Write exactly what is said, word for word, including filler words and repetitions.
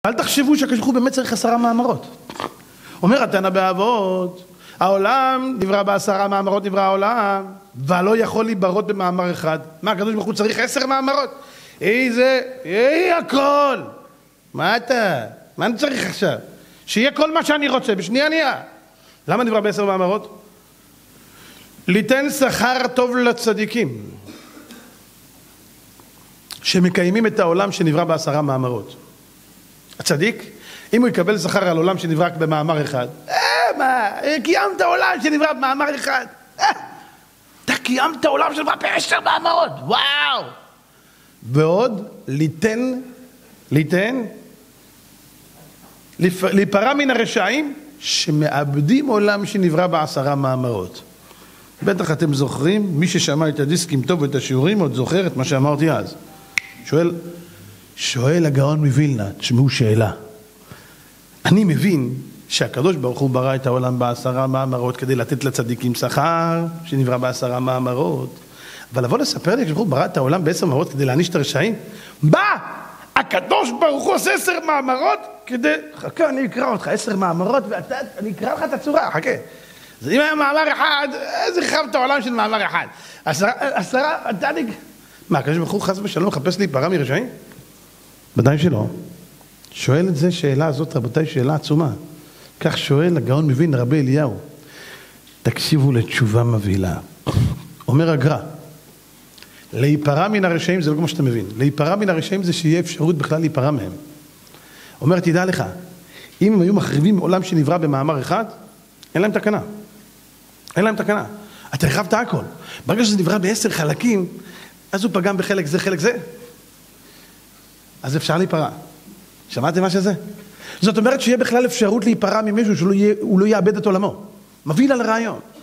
אל תחשבו שהקדוש ברוך הוא באמת צריך עשרה מאמרות. אומר התנא באבות, העולם נברא בעשרה מאמרות נברא העולם, ולא יכול להיברות במאמר אחד. מה, הקדוש ברוך הוא צריך עשר מאמרות? איזה, אי הכל. מה אתה? מה אני צריך עכשיו? שיהיה כל מה שאני רוצה, בשנייה נהיה. למה נברא בעשר מאמרות? ליתן שכר טוב לצדיקים, שמקיימים את העולם שנברא בעשרה מאמרות. הצדיק, אם הוא יקבל שכר על עולם שנברא במאמר אחד, אה, מה, קיימת עולם שנברא במאמר אחד. אה, אתה קיימת עולם שנברא בעשר מאמרות, וואו. ועוד, ליתן, ליתן, להיפרע מן הרשעים שמאבדים עולם שנברא בעשרה מאמרות. בטח אתם זוכרים, מי ששמע את הדיסקים טוב ואת השיעורים עוד זוכר את מה שאמרתי אז. שואל, שואל הגאון מווילנה, תשמעו שאלה. אני מבין שהקדוש ברוך הוא ברא את העולם בעשרה מאמרות כדי לתת לצדיקים שכר שנברא בעשרה מאמרות. אבל לבוא לספר לי הקדוש ברוך הוא ברא את העולם בעשר מאמרות כדי להעניש את הרשעים? מה? הקדוש ברוך הוא עושה עשר מאמרות כדי... חכה, אני אקרא אותך עשר מאמרות ואתה... אני אקרא לך את הצורה, חכה. אז אם היה מאמר אחד, איזה חב את העולם של מאמר אחד? עשרה, עשרה, אתה... מה, הקדוש ברוך הוא חס ושלום מחפש להיפרע מרשעים? ודאי שלא. שואל את זה שאלה הזאת, רבותיי, שאלה עצומה. כך שואל הגאון מווילנה רבי אליהו. תקשיבו לתשובה מבהילה. אומר הגר"א, להיפרע מן הרשעים זה לא כמו שאתה מבין. להיפרע מן הרשעים זה שיהיה אפשרות בכלל להיפרע מהם. אומר, תדע לך, אם הם היו מחריבים עולם שנברא במאמר אחד, אין להם תקנה. אין להם תקנה. אתה הרחבת הכל. ברגע שזה נברא בעשר חלקים, אז הוא פגם בחלק זה, חלק זה. אז אפשר להיפרע. שמעתם מה שזה? זאת אומרת שיהיה בכלל אפשרות להיפרע ממישהו שהוא לא יאבד את עולמו. מביא לה לרעיון.